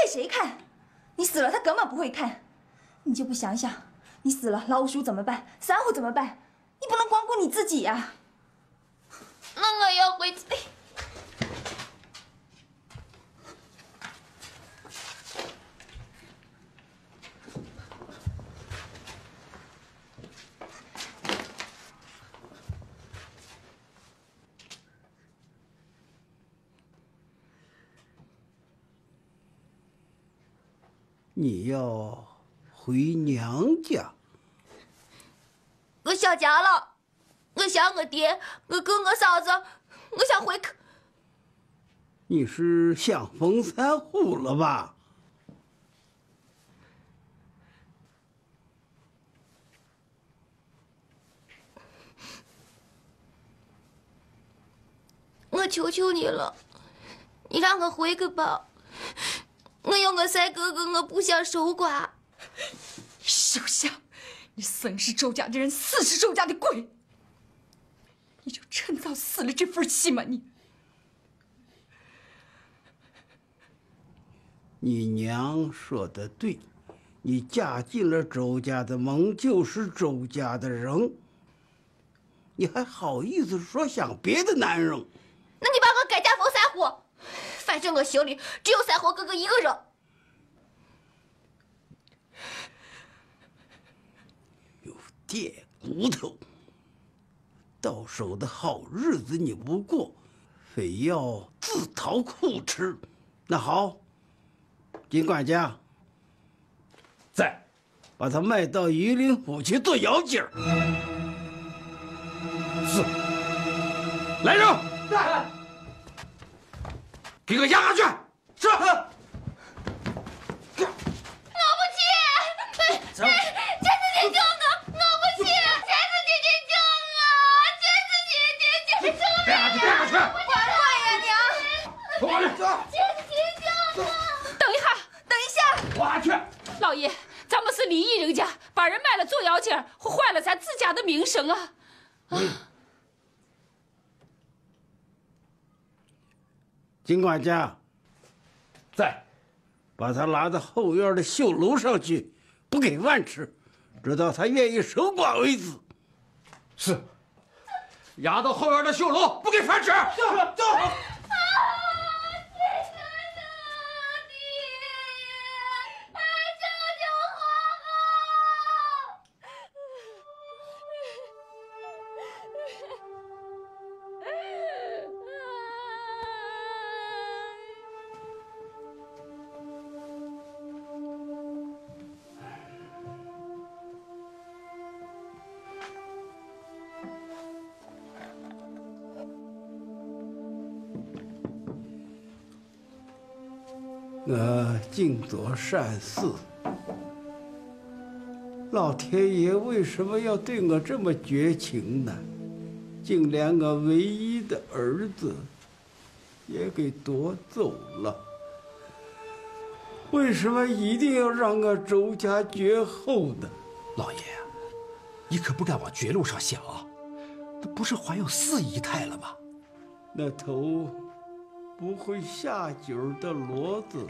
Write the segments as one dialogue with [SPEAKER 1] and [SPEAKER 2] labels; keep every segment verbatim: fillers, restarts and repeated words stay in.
[SPEAKER 1] 谁看？你死了，他根本不会看。你就不想想，你死了，老鼠怎么办？三虎怎么办？你不能光顾你自己呀。
[SPEAKER 2] 那我要回去。
[SPEAKER 3] 你要回娘家？
[SPEAKER 2] 我想家了，我想我爹，我哥，我嫂子，我想回去。
[SPEAKER 3] 你是想冯三虎了吧？
[SPEAKER 2] 我求求你了，你让我回去吧。我有我三哥哥，我不想守寡。
[SPEAKER 1] 休想！你生是周家的人，死是周家的鬼。你就趁早死了这份气吗？你。
[SPEAKER 3] 你娘说的对，你嫁进了周家的门，就是周家的人。你还好意思说想别的男人？
[SPEAKER 2] 那你把我改嫁冯三虎，反正我心里只有三虎哥哥一个人。
[SPEAKER 3] 有爹骨头，到手的好日子你不过，非要自讨苦吃。那好，金管家，在，把他卖到榆林府去做姚姐儿。
[SPEAKER 4] 是。来人，在，给我押下去。是。
[SPEAKER 2] 我不去，
[SPEAKER 4] 走。
[SPEAKER 2] 娟子姐救我！我不去，娟子姐姐救我！娟子姐姐救我！
[SPEAKER 4] 别下去，别下去！
[SPEAKER 1] 乖乖呀，娘！
[SPEAKER 4] 我来，走。
[SPEAKER 2] 娟子姐姐救我！
[SPEAKER 1] 等一下，等一下！
[SPEAKER 4] 我下去。
[SPEAKER 5] 老爷，咱们是离异人家，把人卖了做姚姐，会坏了咱自家的名声啊！啊！
[SPEAKER 3] 嗯金管家，
[SPEAKER 4] 在，
[SPEAKER 3] 把他拉到后院的绣楼上去，不给饭吃，直到他愿意守寡为止。
[SPEAKER 4] 是。押到后院的绣楼，不给饭吃。走，走。
[SPEAKER 3] 我尽做善事，老天爷为什么要对我这么绝情呢？竟连我唯一的儿子也给夺走了。为什么一定要让我周家绝后呢？
[SPEAKER 6] 老爷，你可不敢往绝路上想啊！这不是怀有四姨太了吗？
[SPEAKER 3] 那头不会下酒的骡子，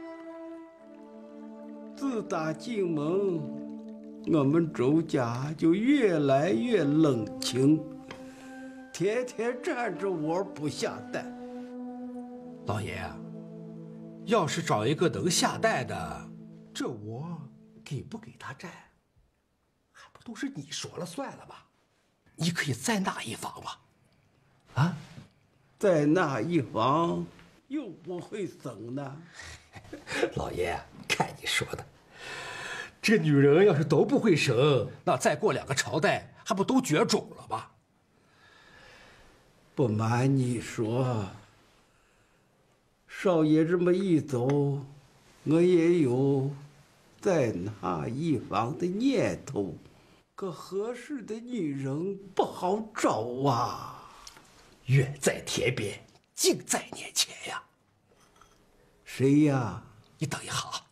[SPEAKER 3] 自打进门，我们周家就越来越冷清，天天站着窝不下蛋。
[SPEAKER 6] 老爷，要是找一个能下蛋的，这窝给不给他占，还不都是你说了算了吗？你可以再纳一房吧？啊？
[SPEAKER 3] 再纳一房，又不会省呢。
[SPEAKER 6] 老爷，看你说的，这女人要是都不会省，那再过两个朝代，还不都绝种了吗？
[SPEAKER 3] 不瞒你说，少爷这么一走，我也有再纳一房的念头，可合适的女人不好找啊。
[SPEAKER 6] 远在天边，近在眼前呀！
[SPEAKER 3] 谁呀？
[SPEAKER 6] 你等一下啊！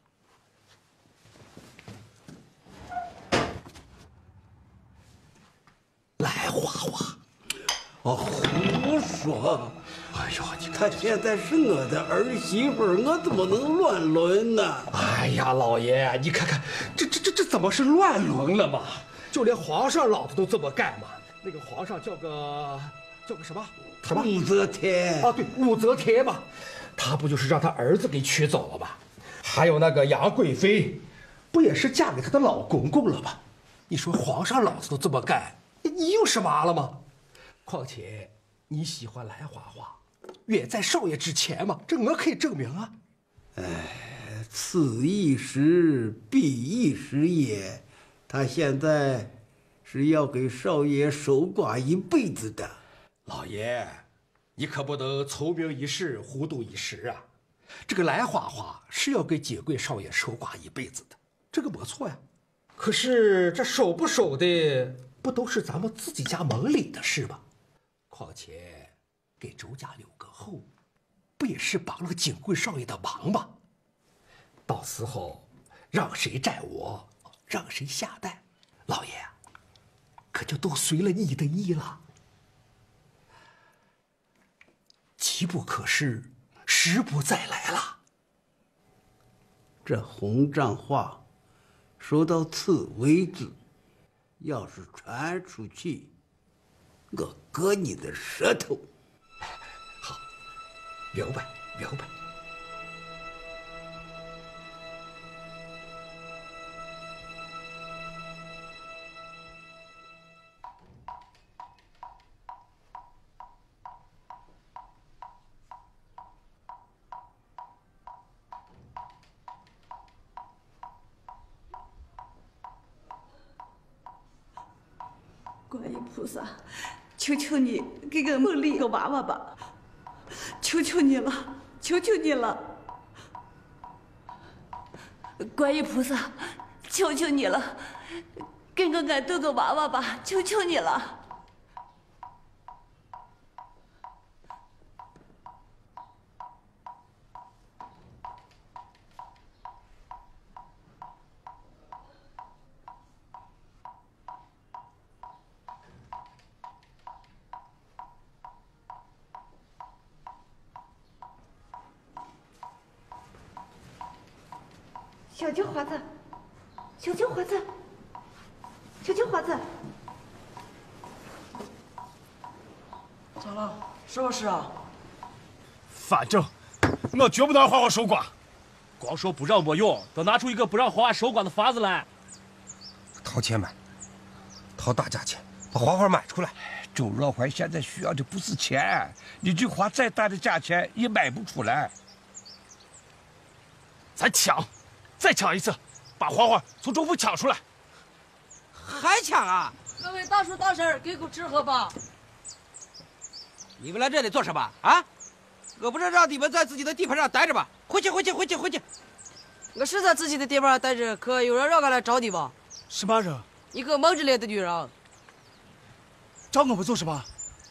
[SPEAKER 6] 来，花花。
[SPEAKER 3] 哦，胡说。
[SPEAKER 6] 哎呦，你
[SPEAKER 3] 她现在是我的儿媳妇，我怎么能乱伦呢？
[SPEAKER 6] 哎呀，老爷，你看看，这这这这怎么是乱伦了嘛？就连皇上老子都这么干嘛？那个皇上叫个叫个什么什么？
[SPEAKER 3] 武则天
[SPEAKER 6] 啊，对，武则天嘛，他不就是让他儿子给娶走了吗？还有那个杨贵妃，不也是嫁给他的老公公了吗？你说皇上老子都这么干，你有什么了吗？况且你喜欢来花花，远在少爷之前嘛，这我可以证明啊。
[SPEAKER 3] 哎，此一时，彼一时也。他现在是要给少爷守寡一辈子的。
[SPEAKER 6] 老爷，你可不能聪明一时，糊涂一时啊！这个来花花是要给金贵少爷守寡一辈子的，这个没错呀。可是这守不守的，不都是咱们自己家门里的事吗？况且给周家留个后，不也是帮了金贵少爷的忙吗？到时候让谁占我，让谁下蛋，老爷可就都随了你的意了。机不可失，时不再来了。
[SPEAKER 3] 这红帐话说到此为止，要是传出去，我割你的舌头。
[SPEAKER 6] 好，明白明白。
[SPEAKER 1] 观音菩萨，求求你给我梦里个娃娃吧！求求你了，求求你了！观音菩萨，求求你了，给我俺多个娃娃吧！求求你了！小菊花子，小菊花子，小菊花子，
[SPEAKER 7] 咋了？什么事啊？
[SPEAKER 8] 反正我绝不能让花花守寡，光说不让没用，得拿出一个不让花花守寡的法子来。
[SPEAKER 9] 掏钱买，掏大价钱把花花买出来。
[SPEAKER 10] 周若怀现在需要的不是钱，你就花再大的价钱也买不出来。
[SPEAKER 8] 咱抢！再抢一次，把花花从中府抢出来！
[SPEAKER 7] 还抢啊！各位大叔大婶，给口吃喝吧。你们来这里做什么啊？我不是让你们在自己的地盘上待着吗？回去，回去，回去，回去！
[SPEAKER 11] 我是在自己的地盘上待着，可有人让我来找你吧？
[SPEAKER 8] 什么人？
[SPEAKER 11] 一个蒙着脸的女人。
[SPEAKER 8] 找我们做什么？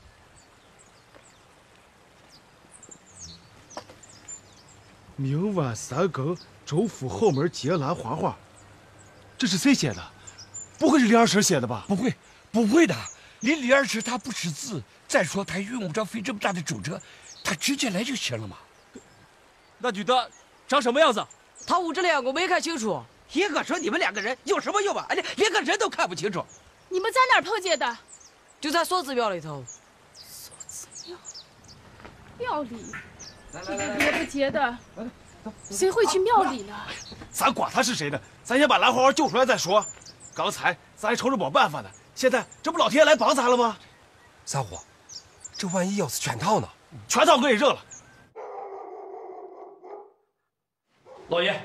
[SPEAKER 8] 明晚三更。周府后门结兰花花，这是谁写的？不会是李二婶写的吧？
[SPEAKER 10] 不会，不会的。李李二婶她不识字，再说她用不着费这么大的周折，她直接来就行了嘛。
[SPEAKER 8] 那女的长什么样子？
[SPEAKER 11] 她捂着脸，我没看清楚。
[SPEAKER 7] 爷哥说你们两个人有什么用啊？哎，连个人都看不清楚。
[SPEAKER 5] 你们在哪儿碰见的？
[SPEAKER 11] 就在锁子庙里头。
[SPEAKER 5] 锁子庙，庙里，这个别不结的。谁会去庙里呢？
[SPEAKER 8] 咱管他是谁呢？咱先把兰花花救出来再说。刚才咱还愁着没办法呢，现在这不老天爷来帮咱了吗？
[SPEAKER 9] 三虎，这万一要是全套呢？
[SPEAKER 8] 全套我也认了。老爷，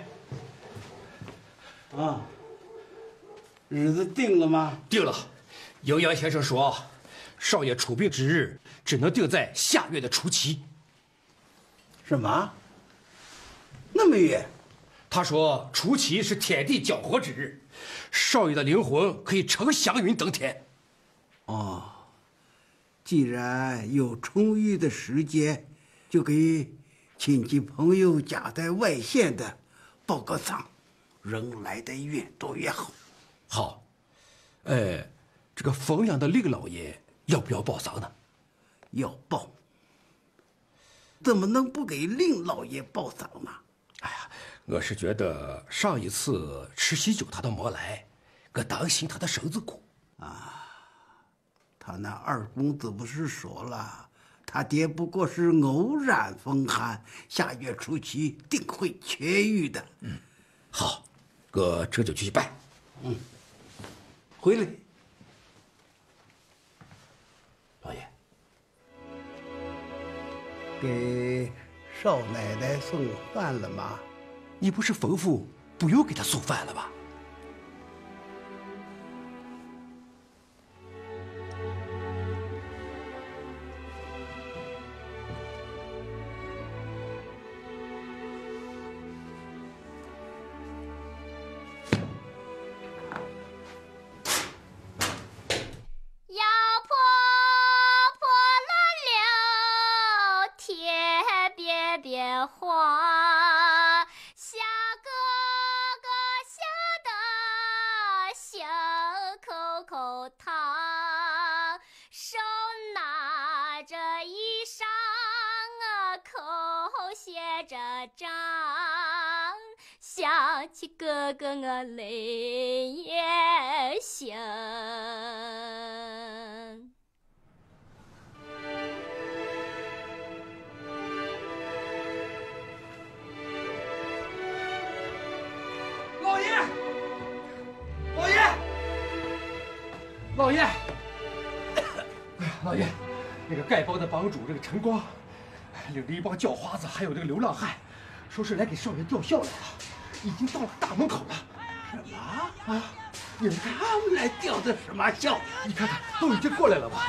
[SPEAKER 3] 啊，日子定了吗？
[SPEAKER 6] 定了。营养先生说，少爷出殡之日只能定在下月的初七。
[SPEAKER 3] 什么？那么远？
[SPEAKER 6] 他说初七是天地交合之日，少爷的灵魂可以乘祥云登天。
[SPEAKER 3] 哦，既然有充裕的时间，就给亲戚朋友家在外县的报个丧，人来的越多越好。
[SPEAKER 6] 好，哎，这个冯阳的令老爷要不要报丧呢？
[SPEAKER 3] 要报，怎么能不给令老爷报丧呢？
[SPEAKER 6] 哎呀，我是觉得上一次吃喜酒他都没来，我担心他的身子苦
[SPEAKER 3] 啊。他那二公子不是说了，他爹不过是偶然风寒，下月初七定会痊愈的。
[SPEAKER 6] 嗯，好，我这就去拜。
[SPEAKER 3] 嗯，回来。
[SPEAKER 6] 老爷，
[SPEAKER 3] 给少奶奶送饭了吗？
[SPEAKER 6] 你不是吩咐不用给她送饭了吧？
[SPEAKER 2] 想起哥哥我泪也行。
[SPEAKER 4] 老爷，老爷，老爷，老爷，那个丐帮的帮主这个陈光，领着一帮叫花子，还有这个流浪汉，说是来给少爷吊孝来了。已经到了大门口了。
[SPEAKER 3] 什么啊？你们他们来吊的什么孝？
[SPEAKER 4] 你看看，都已经过来了吧？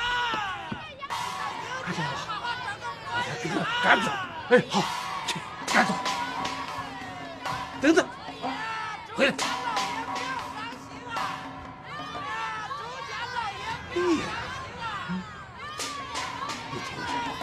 [SPEAKER 4] 看见了吧？大家给我赶走！哎，好，去赶走。
[SPEAKER 3] 等等，回来。哎呀，你听什么？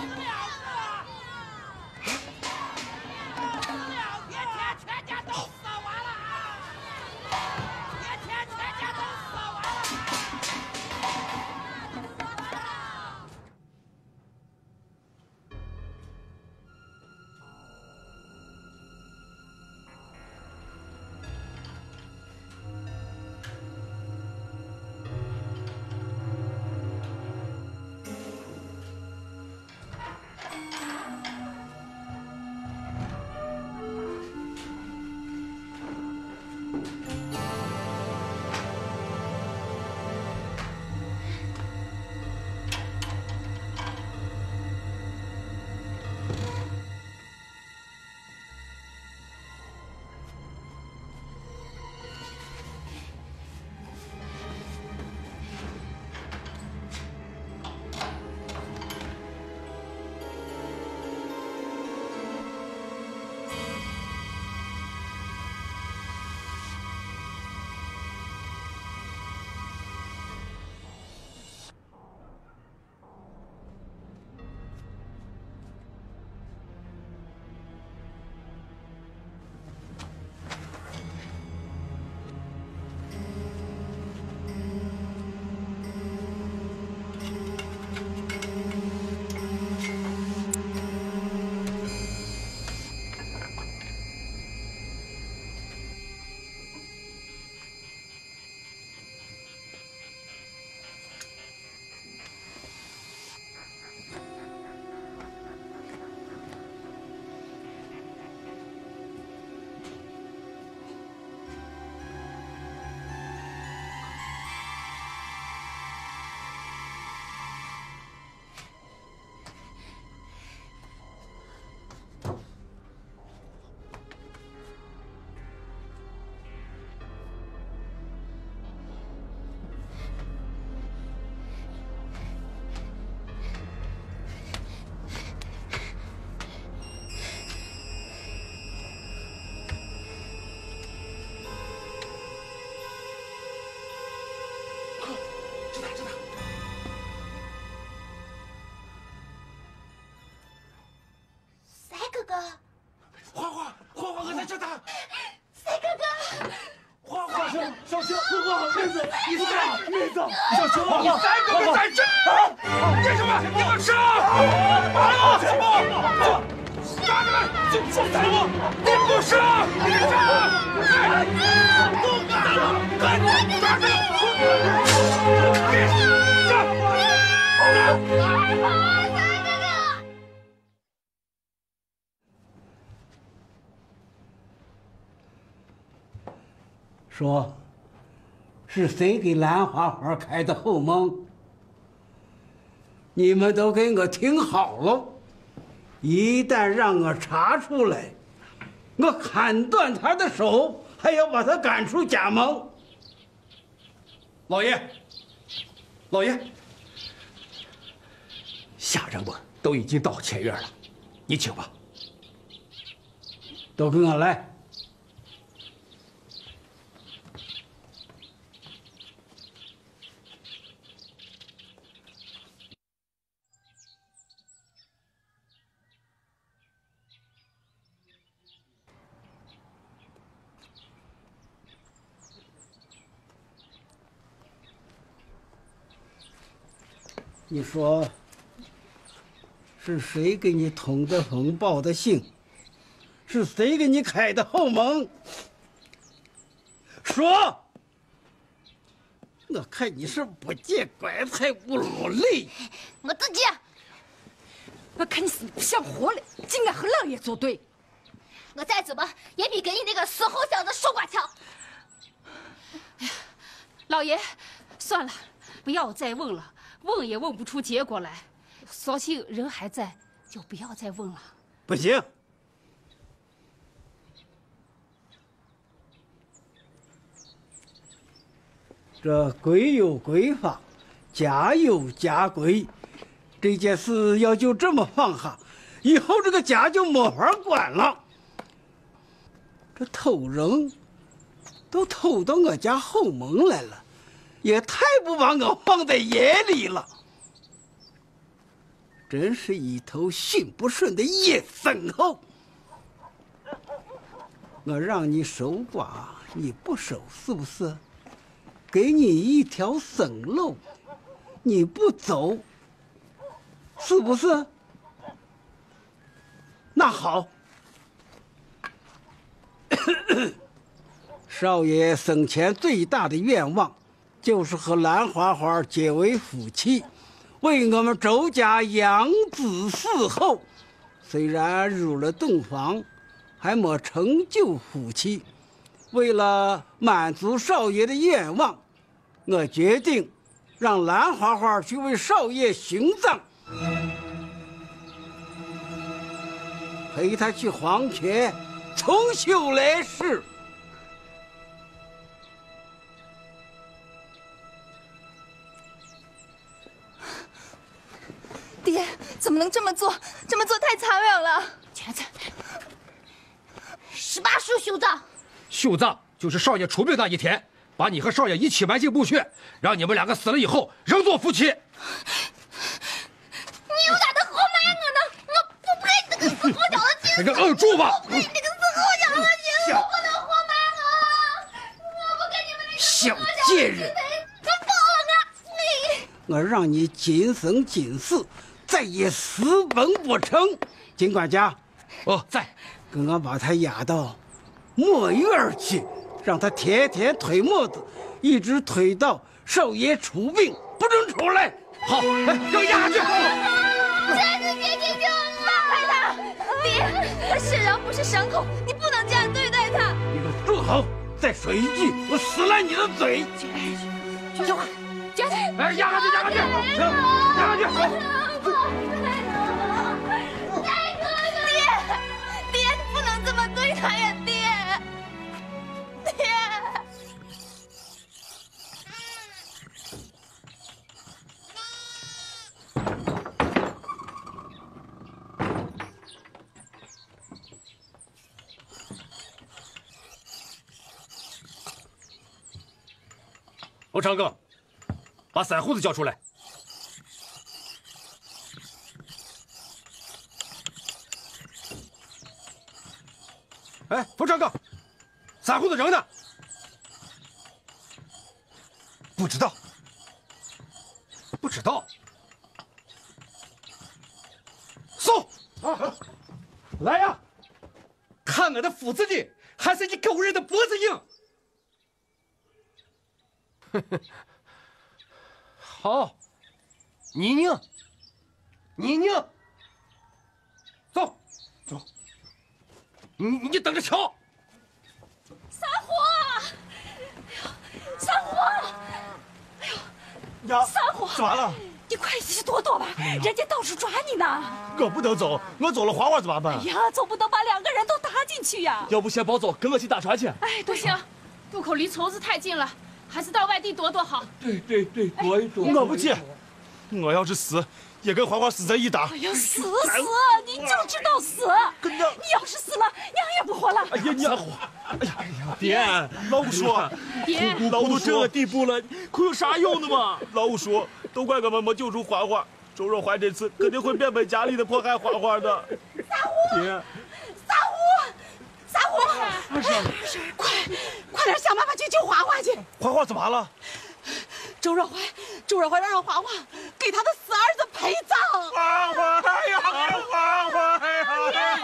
[SPEAKER 8] 花花，花花，我在这呢。
[SPEAKER 2] 赛哥哥，
[SPEAKER 8] 花花，小小花花，妹子，你在，妹子，小秋，
[SPEAKER 10] 你赛哥哥在这。 干什么？你们杀！打我！抓你们！就就打我！你不杀！你杀！不干了！赶紧抓住！
[SPEAKER 3] 说，是谁给兰花花开的后门？你们都给我听好了，一旦让我查出来，我砍断他的手，还要把他赶出家门。
[SPEAKER 6] 老爷，老爷，下人们都已经到前院了，你请吧。
[SPEAKER 3] 都跟我来。你说是谁给你通的风报的信？是谁给你开的后门？说！我看你是不见棺材不落泪。
[SPEAKER 2] 我自己。
[SPEAKER 1] 我看你死不想活了，竟敢和老爷作对。
[SPEAKER 2] 我再怎么也比跟你那个死猴小子说话强。
[SPEAKER 5] 哎呀，老爷，算了，不要再问了。问也问不出结果来，索性人还在，就不要再问了。
[SPEAKER 3] 不行，这规有规法，家有家规，这件事要就这么放下，以后这个家就没法管了。这偷人都偷到我家后门来了。也太不把我放在眼里了，真是一头驯不顺的野牲猴。我让你守寡，你不守是不是？给你一条生路，你不走，是不是？那好，少爷生前最大的愿望。就是和兰花花结为夫妻，为我们周家养子嗣后。虽然入了洞房，还没成就夫妻。为了满足少爷的愿望，我决定让兰花花去为少爷殉葬，陪他去黄泉重修来世。
[SPEAKER 2] 爹，怎么能这么做？这么做太残忍了！
[SPEAKER 5] 茄子，
[SPEAKER 2] 十八叔殉葬，
[SPEAKER 6] 殉葬就是少爷出殡那一天，把你和少爷一起埋进墓穴，让你们两个死了以后仍做夫妻。你
[SPEAKER 2] 有哪的活埋我呢？我不配你这个死猴小子亲！
[SPEAKER 6] 你个摁住吧！
[SPEAKER 2] 不配你这个死猴小子亲！我不能活埋我！我不跟你们那个
[SPEAKER 3] 小贱人！
[SPEAKER 2] 我报了我！
[SPEAKER 3] 我让你今生今世再也私奔不成。金管家，
[SPEAKER 6] 哦，在，
[SPEAKER 3] 跟我把他押到墨院去，让他天天推磨子，一直推到少爷出殡不准出来。
[SPEAKER 6] 好，来，给我押下去。
[SPEAKER 2] 真是别进去，放开他！爹，他是人不是牲口，你不能这样对待他。
[SPEAKER 3] 你给我住口！再说一句，我撕烂你的嘴！
[SPEAKER 5] 有啊，娟子，
[SPEAKER 6] 哎，压下去，压下去，行，压下去，走。
[SPEAKER 2] 爹，爹，你不能这么对他呀，爹，爹。
[SPEAKER 6] 冯长庚，把散户子叫出来。哎，冯长庚，散户子人呢？
[SPEAKER 9] 不知道，
[SPEAKER 6] 不知道。 走，来呀！看我的斧子利，还是你狗日的脖子硬！
[SPEAKER 9] 好，你拧，你拧，走，走，你你就等着瞧。
[SPEAKER 5] 三虎，哎呦，三虎，哎呦，
[SPEAKER 8] 呀，
[SPEAKER 5] 三虎，
[SPEAKER 8] 咋了？
[SPEAKER 5] 你快进去躲躲吧，人家到处抓你呢。
[SPEAKER 8] 我不能走，我走了花花怎么办？
[SPEAKER 5] 哎呀，总不能把两个人都搭进去呀。
[SPEAKER 8] 要不先保走，跟我去大船去。
[SPEAKER 5] 哎，不行，渡口离村子太近了，还是到外地躲躲好。
[SPEAKER 8] 对对对，躲一躲。我不去，我要是死，也跟花花死在一打。
[SPEAKER 5] 哎呀，死死，你就知道死！你要是死了，娘也不活了。
[SPEAKER 8] 哎呀，娘！哎呀哎呀，爹，老五说，
[SPEAKER 5] 爹，
[SPEAKER 8] 老五都这个地步了，可有啥用的嘛？老五说，都怪我们没救出花花，周若怀这次肯定会变本加厉的迫害花花的。
[SPEAKER 5] 三虎，
[SPEAKER 8] 爹，
[SPEAKER 5] 三虎，三虎，二婶，二婶，快，快点想办法去救花花去。
[SPEAKER 8] 花花怎么了？
[SPEAKER 5] 周若怀，周若怀让花花给他的死儿子陪葬。
[SPEAKER 8] 花花，哎呀，花花，哎呀，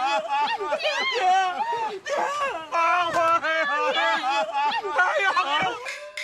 [SPEAKER 8] 爹，爹，花花，哎呀，哎呀。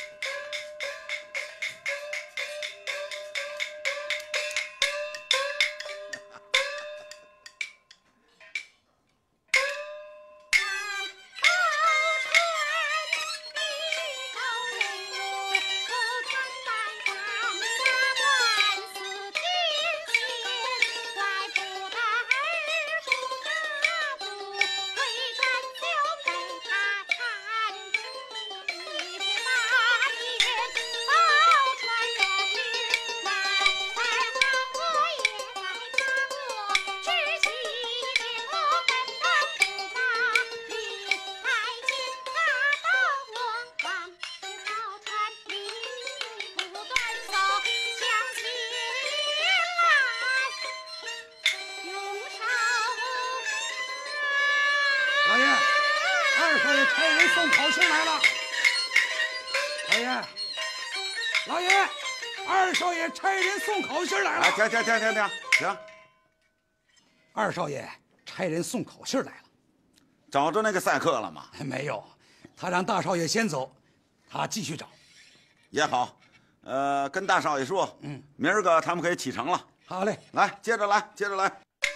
[SPEAKER 7] 老爷，二少爷差人送考信来了。老爷，老爷，二少爷差人送考信来了。
[SPEAKER 12] 哎，停停停停停停！
[SPEAKER 7] 二少爷差人送考信来了。
[SPEAKER 12] 找着那个赛克了吗？
[SPEAKER 7] 没有，他让大少爷先走，他继续找。
[SPEAKER 12] 也好，呃，跟大少爷说，嗯，明儿个他们可以启程了。
[SPEAKER 7] 好嘞，
[SPEAKER 12] 来，接着来，接着来。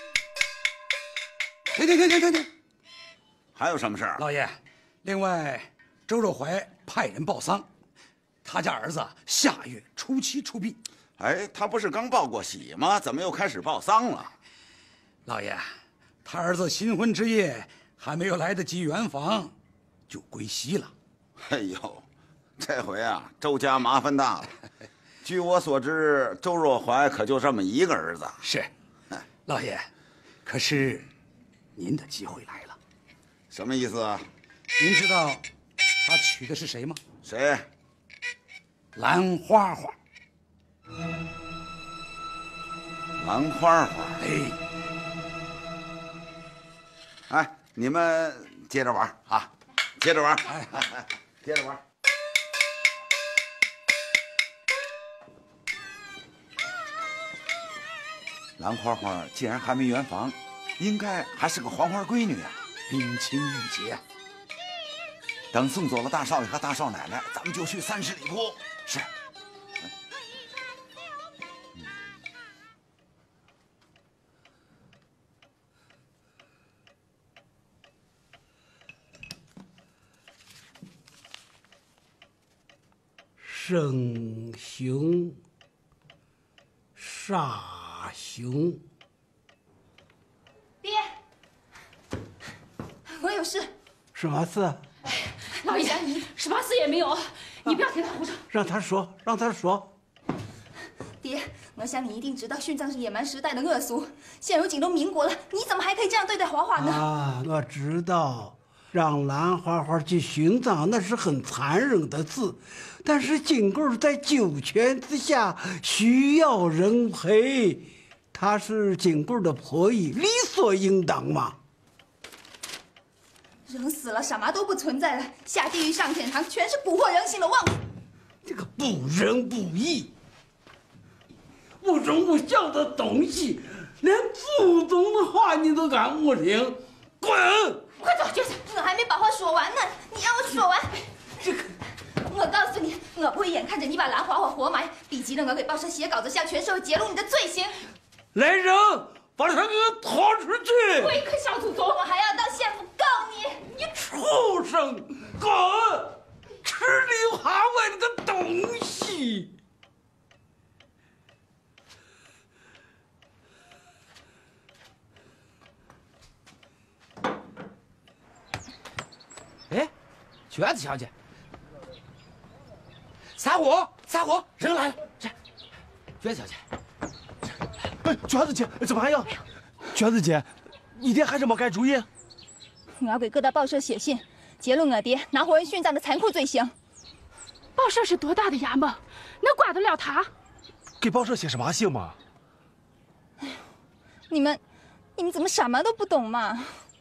[SPEAKER 7] 停停停停停停！
[SPEAKER 12] 还有什么事儿？
[SPEAKER 7] 老爷，另外，周若怀派人报丧，他家儿子下月初七出殡。
[SPEAKER 12] 哎，他不是刚报过喜吗？怎么又开始报丧了？
[SPEAKER 7] 老爷，他儿子新婚之夜还没有来得及圆房，就归西了。
[SPEAKER 12] 哎呦，这回啊，周家麻烦大了。据我所知，周若怀可就这么一个儿子。
[SPEAKER 7] 是，老爷，可是您的机会来了。
[SPEAKER 12] 什么意思啊？
[SPEAKER 7] 您知道他娶的是谁吗？
[SPEAKER 12] 谁？
[SPEAKER 7] 兰花花。
[SPEAKER 12] 兰花花。
[SPEAKER 7] 哎，
[SPEAKER 12] 哎，你们接着玩啊，接着玩，哎，接着玩。兰花花既然还没圆房，应该还是个黄花闺女啊。
[SPEAKER 7] 冰清玉洁。
[SPEAKER 12] 等送走了大少爷和大少奶奶，咱们就去三十里铺。是。
[SPEAKER 3] 生凶，煞凶。
[SPEAKER 2] 爹，我有事。
[SPEAKER 3] 什么事？
[SPEAKER 5] 老爷，你什么事也没有，你不要听他胡说。
[SPEAKER 3] 让他说，让他说。
[SPEAKER 2] 爹，我想你一定知道殉葬是野蛮时代的恶俗，现如今都民国了，你怎么还可以这样对待花花呢？
[SPEAKER 3] 啊，我知道。让兰花花去殉葬，那是很残忍的事，但是金贵在九泉之下需要人陪，她是金贵的婆姨，理所应当嘛。
[SPEAKER 2] 人死了，什么都不存在了，下地狱上天堂，全是蛊惑人心的妄术。
[SPEAKER 3] 这个不仁不义、不忠不孝的东西，连祖宗话你都敢误听，滚！
[SPEAKER 2] 快走，娟子，我还没把话说完呢，你让我说完。这个，我告诉你，我不会眼看着你把兰花花活埋，逼急了我给报社写稿子，向全社会揭露你的罪行。
[SPEAKER 3] 来人，把他给我拖出去！
[SPEAKER 2] 会可小祖宗，我还要到县府告你！
[SPEAKER 3] 你畜生，滚！吃里扒外的个东西！
[SPEAKER 7] 哎，娟子小姐，散伙，散伙，人来了，这，娟子小姐。
[SPEAKER 8] 哎，娟子姐，怎么还样？娟子姐，你爹还是没改主意？
[SPEAKER 2] 我要给各大报社写信，揭露我爹拿活人殉葬的残酷罪行。
[SPEAKER 5] 报社是多大的衙门，能管得了他？
[SPEAKER 8] 给报社写什么信嘛？
[SPEAKER 2] 你们，你们怎么什么都不懂嘛？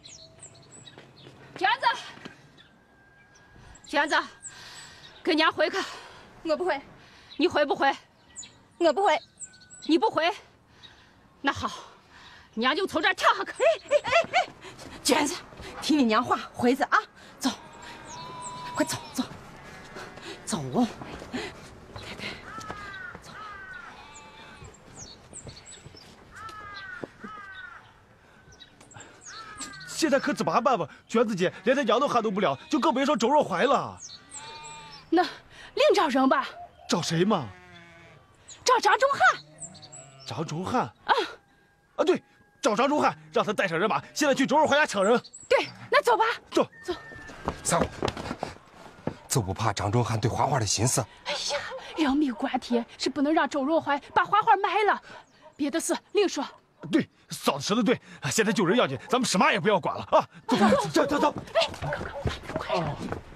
[SPEAKER 5] 娟子，娟子，跟娘回去。
[SPEAKER 2] 我不回。
[SPEAKER 5] 你回不回？
[SPEAKER 2] 我不回。
[SPEAKER 5] 你不回？那好，娘就从这儿跳下去。
[SPEAKER 1] 哎哎哎，娟子，听你娘话，回去啊，走，快走走走。太太，走吧。
[SPEAKER 8] 现在可怎么办吧？娟子姐连她娘都喊动不了，就更别说周若怀了。
[SPEAKER 5] 那另找人吧。
[SPEAKER 8] 找谁嘛？
[SPEAKER 5] 找张忠汉。
[SPEAKER 8] 张忠汉啊啊，对，找张忠汉，让他带上人马，现在去周若怀家抢人。
[SPEAKER 5] 对，那走吧。
[SPEAKER 8] 走
[SPEAKER 5] 走。
[SPEAKER 9] 三虎，就不怕张忠汉对花花的心思？
[SPEAKER 5] 哎呀，人命关天，是不能让周若怀把花花埋了。别的事另说。
[SPEAKER 8] 对，嫂子说的对，现在救人要紧，咱们什么也不要管了啊！走走走走走。
[SPEAKER 5] 哎，快快快！哦。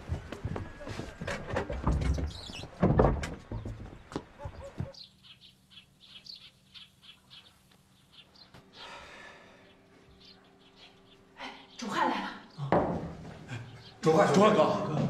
[SPEAKER 5] 周汉来了。
[SPEAKER 9] 周汉，
[SPEAKER 8] 周汉哥，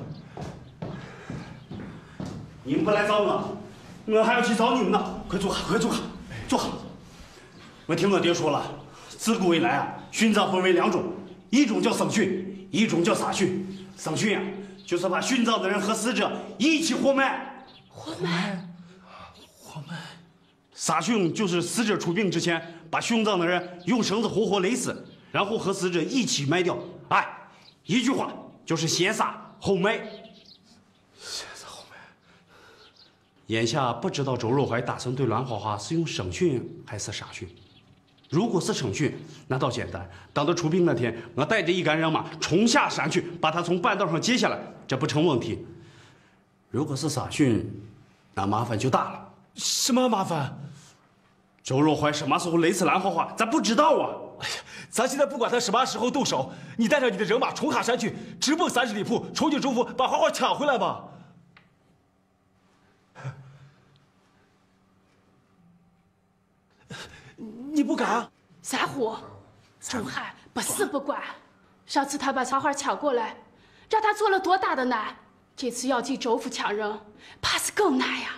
[SPEAKER 13] 你们不来找我，我还要去找你们呢。快坐下，快坐下，坐下。我听我爹说了，自古以来啊，殉葬分为两种，一种叫生殉，一种叫撒殉。生殉啊，就是把殉葬的人和死者一起活埋。
[SPEAKER 5] 活埋？
[SPEAKER 13] 活埋。撒殉就是死者出殡之前，把殉葬的人用绳子活活勒死。然后和死者一起埋掉，哎，一句话就是先杀后埋。
[SPEAKER 8] 先杀后埋。
[SPEAKER 13] 眼下不知道周若怀打算对栾花花是用生殉还是杀殉。如果是生殉，那倒简单，等到出殡那天，我带着一干人马冲下山去，把他从半道上接下来，这不成问题。如果是杀殉，那麻烦就大了。
[SPEAKER 8] 什么麻烦？
[SPEAKER 13] 周若怀什么时候勒死栾花花，咱不知道啊。
[SPEAKER 8] 哎呀，咱现在不管他什么时候动手，你带上你的人马冲下山去，直奔三十里铺，冲进州府，把花花抢回来吧。你不敢？
[SPEAKER 5] 三虎，周汉不是不管，上次他把花花抢过来，让他做了多大的难，这次要进州府抢人，怕是更难呀。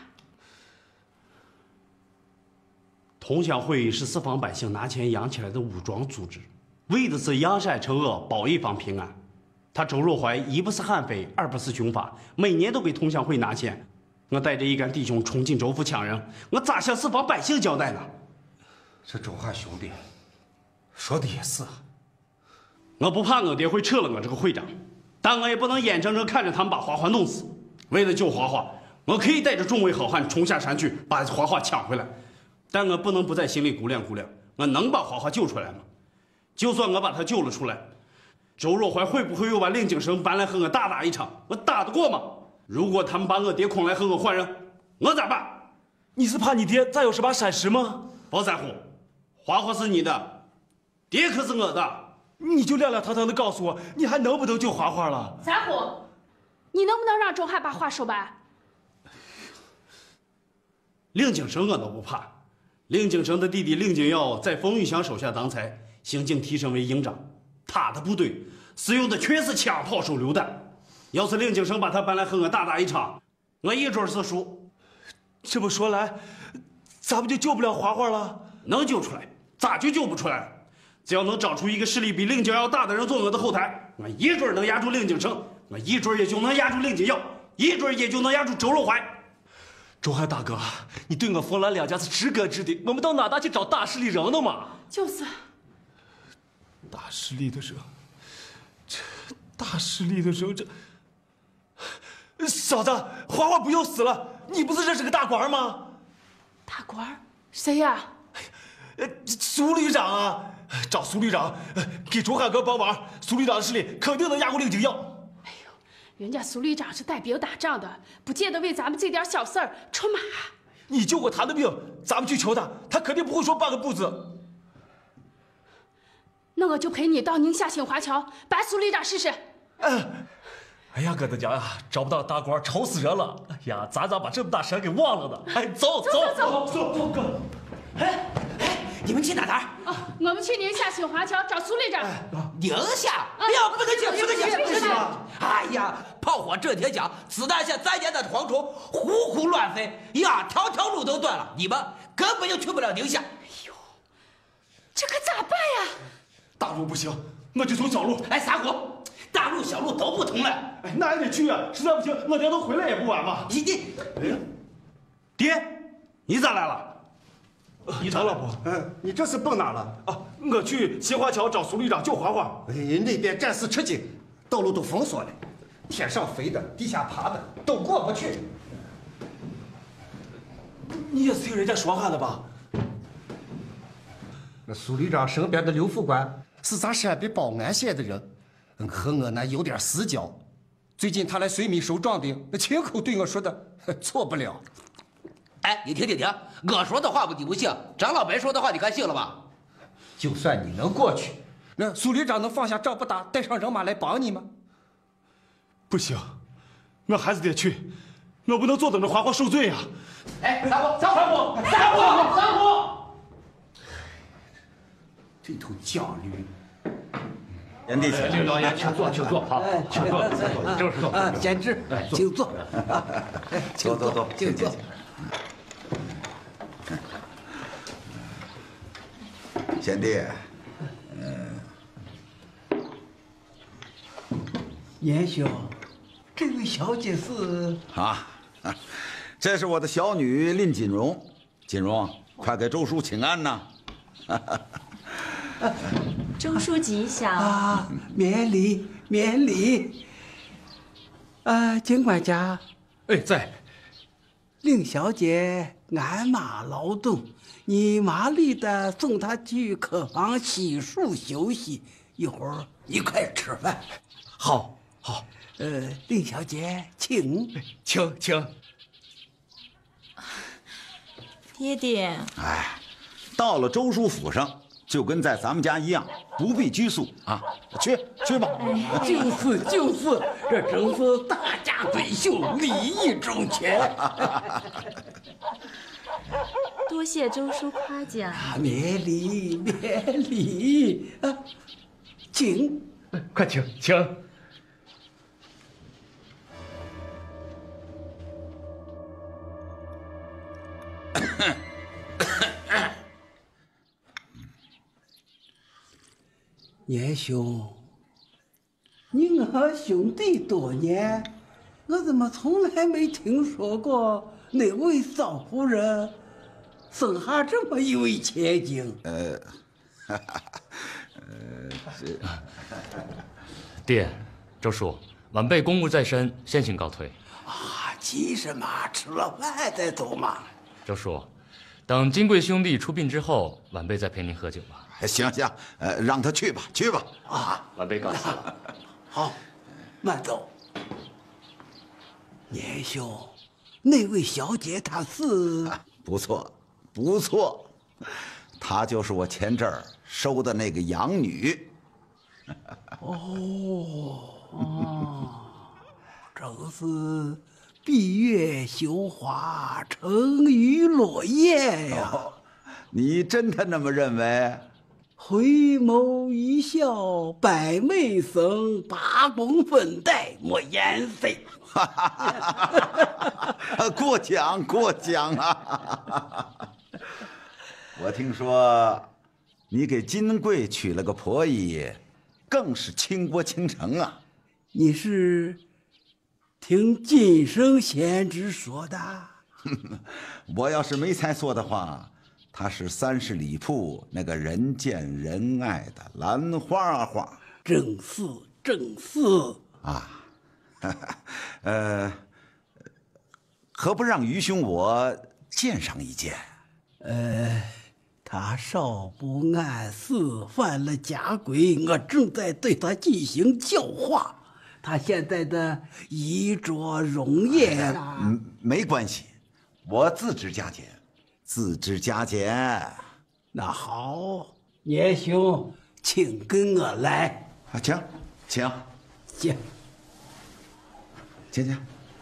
[SPEAKER 13] 同乡会是四方百姓拿钱养起来的武装组织，为的是扬善惩恶，保一方平安。他周若怀一不是悍匪，二不是凶发，每年都给同乡会拿钱。我带着一干弟兄冲进州府抢人，我咋向四方百姓交代呢？
[SPEAKER 9] 这周汉兄弟说的也是啊。
[SPEAKER 13] 我不怕我爹会撤了我这个会长，但我也不能眼睁睁看着他们把花花弄死。为了救花花，我可以带着众位好汉冲下山去把花花抢回来。但我不能不在心里估量估量，我能把花花救出来吗？就算我把她救了出来，周若怀会不会又把令景生搬来和我大打一场？我打得过吗？如果他们把我爹诓来和我换人，我咋办？
[SPEAKER 8] 你是怕你爹再有什么闪失吗？
[SPEAKER 13] 不在乎，花花是你的，爹可是我的。
[SPEAKER 8] 你就亮亮堂堂的告诉我，你还能不能救花花了？
[SPEAKER 5] 三虎，你能不能让周汉把话说完？
[SPEAKER 13] 令景生我都不怕。令景生的弟弟令景耀在冯玉祥手下当差，刑警提升为营长。他的部队使用的全是枪炮手榴弹。要是令景生把他搬来和我大打一场，我一准是输。
[SPEAKER 8] 这么说来，咱们就救不了花花了？
[SPEAKER 13] 能救出来，咋就救不出来了？ 只要能找出一个势力比令景要大的人做我的后台，我一准能压住令景成，我一准也就能压住令景耀，一准也就能压住周若怀。
[SPEAKER 8] 周汉大哥，你对我冯兰两家是知根知底，我们到哪打去找大势力人呢嘛？
[SPEAKER 5] 就是。
[SPEAKER 8] 大势力的人，这大势力的人，这嫂子，花花不要死了！你不是认识个大官吗？
[SPEAKER 5] 大官？谁呀？
[SPEAKER 8] 呃，苏旅长啊，找苏旅长，给周汉哥帮忙，苏旅长的势力肯定能压过令景耀。
[SPEAKER 5] 哎呦，人家苏旅长是带兵打仗的，不见得为咱们这点小事儿出马。
[SPEAKER 8] 你救过他的命，咱们去求他，他肯定不会说半个不字。
[SPEAKER 5] 那我就陪你到宁夏新华桥把苏旅长试试。
[SPEAKER 8] 嗯。哎呀，哥的娘呀，找不到大官，愁死人了！哎呀，咱咋把这么大事给忘了呢？哎，走
[SPEAKER 5] 走
[SPEAKER 8] 走走走，哥。
[SPEAKER 7] 哎哎，你们去哪哪儿？
[SPEAKER 5] 哦，我们去宁夏新华桥找苏旅长。
[SPEAKER 7] 宁夏？哎呀，不能去，不能去，不能去！哎呀，炮火震天响，子弹像灾年的蝗虫，呼呼乱飞呀，条条路都断了，你们根本就去不了宁夏。
[SPEAKER 5] 哎呦，这可咋办呀？
[SPEAKER 8] 大路不行，那就走小路。
[SPEAKER 7] 哎，撒火！大路小路都不同了，
[SPEAKER 8] 哎，那也得去啊！实在不行，我爹能回来也不晚嘛。
[SPEAKER 7] 你你，
[SPEAKER 13] 哎，爹，你咋来了？
[SPEAKER 6] 你找老婆？嗯，你这是蹦哪了？
[SPEAKER 8] 啊，我去新华桥找苏旅长救花花。
[SPEAKER 6] 哎，那边战事吃紧，道路都封锁了，天上飞的、地下爬的都过不去。
[SPEAKER 8] 你也是听人家说下的吧？
[SPEAKER 6] 那苏旅长身边的刘副官是咱陕北保安县的人。和我那有点私交，最近他来随米收壮丁，那亲口对我说的，错不了。
[SPEAKER 7] 哎，你听听听，我说的话不你不信，张老白说的话你看信了吧？
[SPEAKER 6] 就算你能过去，那苏旅长能放下仗不打，带上人马来帮你吗？
[SPEAKER 8] 不行，我还是得去，我不能坐等着花花受罪呀！
[SPEAKER 7] 哎，撒火！撒
[SPEAKER 8] 火！
[SPEAKER 7] 撒火！撒火！
[SPEAKER 6] 这头犟驴！
[SPEAKER 12] 贤弟，
[SPEAKER 4] 刘老爷，请坐，请坐，好，请坐，正式坐。
[SPEAKER 3] 啊，贤侄，请坐。
[SPEAKER 12] 坐坐坐，
[SPEAKER 3] 请坐。
[SPEAKER 12] 贤弟，
[SPEAKER 3] 嗯，严兄，这位小姐是
[SPEAKER 12] 啊，这是我的小女令锦荣。锦荣，快给周叔请安呐！
[SPEAKER 14] 周叔吉祥
[SPEAKER 3] 啊，免礼免礼。啊，金管家，
[SPEAKER 4] 哎，在。
[SPEAKER 3] 令小姐鞍马劳动，你麻利的送她去客房洗漱休息，一会儿一块吃饭。
[SPEAKER 4] 好，好。
[SPEAKER 3] 呃，令小姐，请，
[SPEAKER 4] 请请。
[SPEAKER 14] 爹爹，
[SPEAKER 12] 哎，到了周叔府上。就跟在咱们家一样，不必拘束啊！去去吧。
[SPEAKER 3] 就是就是，这真是大家闺秀，礼义周全。
[SPEAKER 14] 多谢周叔夸奖。
[SPEAKER 3] 免礼免礼啊，请，
[SPEAKER 4] 快请请。
[SPEAKER 3] 严兄，你我兄弟多年，我怎么从来没听说过那位少夫人生下这么一位千金？呃，
[SPEAKER 12] 呃，这
[SPEAKER 15] 爹，周叔，晚辈公务在身，先行告退。
[SPEAKER 3] 啊，急什么？吃了饭再走嘛。
[SPEAKER 15] 周叔，等金贵兄弟出殡之后，晚辈再陪您喝酒吧。
[SPEAKER 12] 行行，呃，让他去吧，去吧。
[SPEAKER 3] 啊，
[SPEAKER 15] 晚辈告辞。
[SPEAKER 3] 好，慢走。严兄，那位小姐她是、
[SPEAKER 12] 啊、不错，不错，她就是我前阵儿收的那个养女。
[SPEAKER 3] 哦哦，真是闭月羞花，沉鱼落雁呀！
[SPEAKER 12] 哦、你真的那么认为？
[SPEAKER 3] 回眸一笑百媚生，八公分带莫言谁。
[SPEAKER 12] 过奖过奖啊！我听说你给金贵娶了个婆姨，更是倾国倾城啊！
[SPEAKER 3] 你是听晋生贤侄说的？
[SPEAKER 12] 我要是没猜错的话，她是三十里铺那个人见人爱的兰花花。
[SPEAKER 3] 正是，正是
[SPEAKER 12] 啊。呃，何不让于兄我见上一见？
[SPEAKER 3] 呃。他少不谙事，犯了家规，我正在对他进行教化。他现在的衣着容颜啊，
[SPEAKER 12] 嗯，没关系，我自知加减，自知加减。
[SPEAKER 3] 那好，年兄，请跟我来。
[SPEAKER 12] 啊，请，请，
[SPEAKER 3] 请，
[SPEAKER 12] 请请。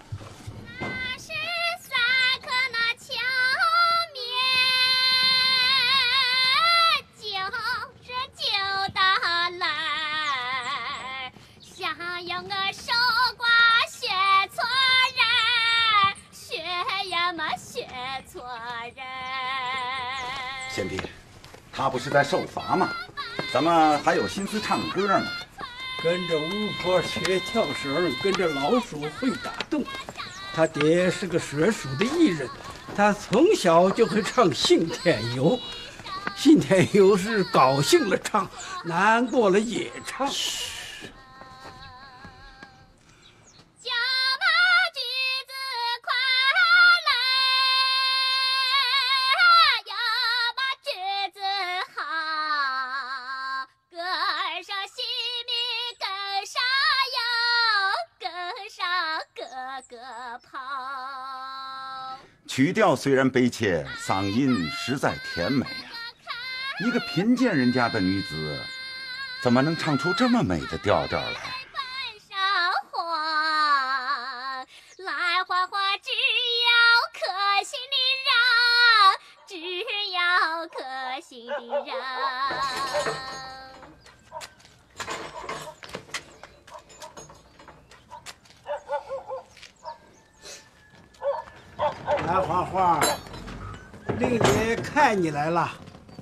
[SPEAKER 12] 贤弟，他不是在受罚吗？怎么还有心思唱歌呢？
[SPEAKER 3] 跟着巫婆学跳绳，跟着老鼠会打洞。他爹是个蛇鼠的艺人，他从小就会唱《信天游》。《信天游》是高兴了唱，难过了也唱。
[SPEAKER 12] 曲调虽然悲切，嗓音实在甜美呀、啊。一个贫贱人家的女子，怎么能唱出这么美的调调来？
[SPEAKER 16] 来花花只要可心的人，只要可心的人。
[SPEAKER 3] 来，花花，令爷看你来了。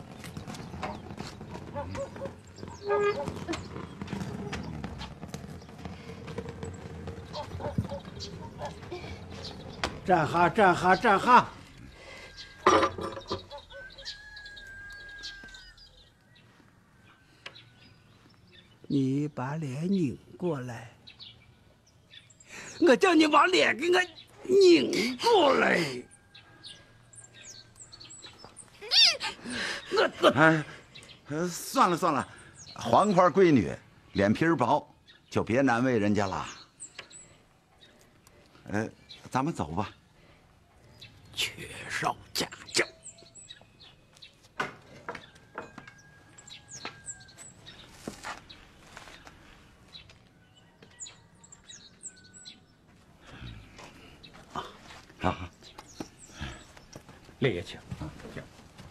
[SPEAKER 3] 站哈，站哈，站哈。你把脸拧过来，我叫你把脸给我拧过来。
[SPEAKER 12] 我我哎，呃，算了算了，黄花闺女脸皮薄，就别难为人家了。呃，咱们走吧。
[SPEAKER 3] 缺少家教。
[SPEAKER 12] 好，
[SPEAKER 4] 令爷请。请。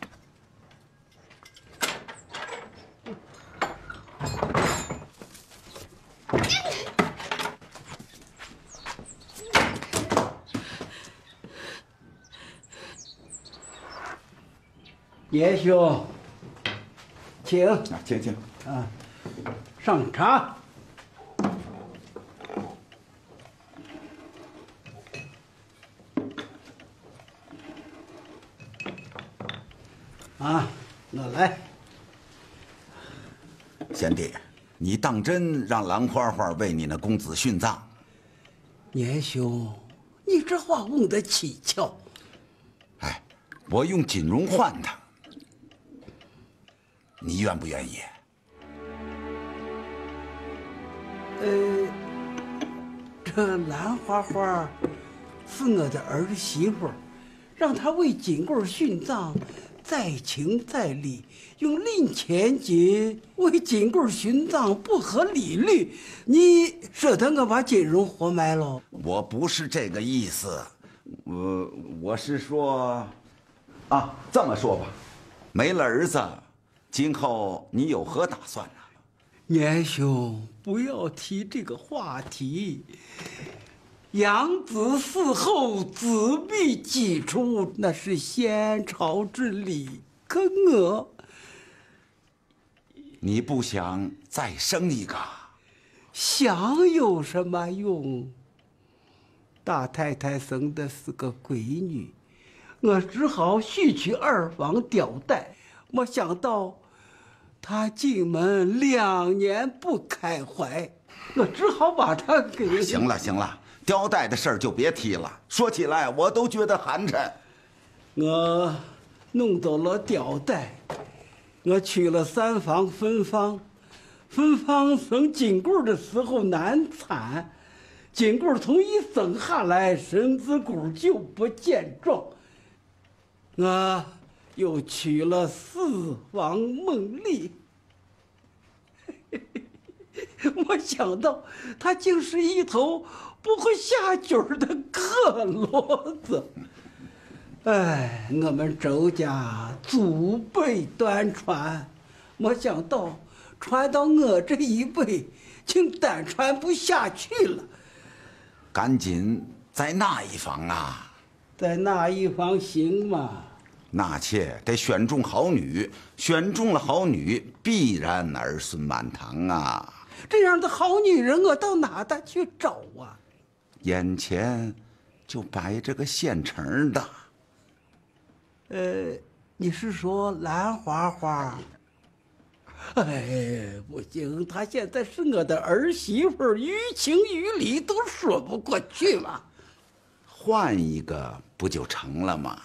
[SPEAKER 3] 爷兄，请，
[SPEAKER 12] 请请
[SPEAKER 3] 啊，上茶。啊，我来。
[SPEAKER 12] 贤弟，你当真让兰花花为你那公子殉葬？
[SPEAKER 3] 年兄，你这话问得蹊跷。
[SPEAKER 12] 哎，我用锦荣换他，你愿不愿意？
[SPEAKER 3] 呃，这兰花花是我的儿媳妇，让她为锦贵殉葬，在情在理，用令钱节为锦贵殉葬不合理律。你舍得我把锦荣活埋喽？
[SPEAKER 12] 我不是这个意思，我我是说，啊，这么说吧，没了儿子，今后你有何打算呢？
[SPEAKER 3] 年兄，不要提这个话题。养子嗣后，子必己出，那是先朝之礼。可我
[SPEAKER 12] 你不想再生一个？
[SPEAKER 3] 想有什么用？大太太生的是个闺女，我只好续娶二房吊带。没想到她进门两年不开怀，我只好把她给……
[SPEAKER 12] 行了行了，吊带的事儿就别提了。说起来我都觉得寒碜。
[SPEAKER 3] 我弄走了吊带，我娶了三房分房。分房生金贵的时候难产，金贵从一生下来身子骨就不健壮。我又娶了四房孟丽，没想到她竟是一头不会下句儿的克骡子。哎，我们周家祖辈端传，没想到传到我这一辈，竟单传不下去了。
[SPEAKER 12] 赶紧在那一房啊？
[SPEAKER 3] 在那一房行吗？
[SPEAKER 12] 纳妾得选中好女，选中了好女，必然儿孙满堂啊。
[SPEAKER 3] 这样的好女人，我到哪的去找啊？
[SPEAKER 12] 眼前就摆着个现成的。
[SPEAKER 3] 呃，你是说兰花花？哎，不行，她现在是我的儿媳妇，于情于理都说不过去嘛。
[SPEAKER 12] 换一个不就成了吗？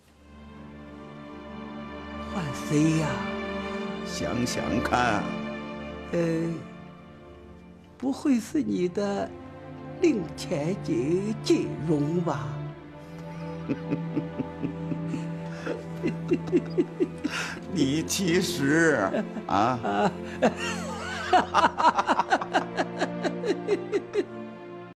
[SPEAKER 3] 换谁呀？
[SPEAKER 12] 想想看。
[SPEAKER 3] 呃，不会是你的令前姐锦荣吧？
[SPEAKER 12] 你其实啊，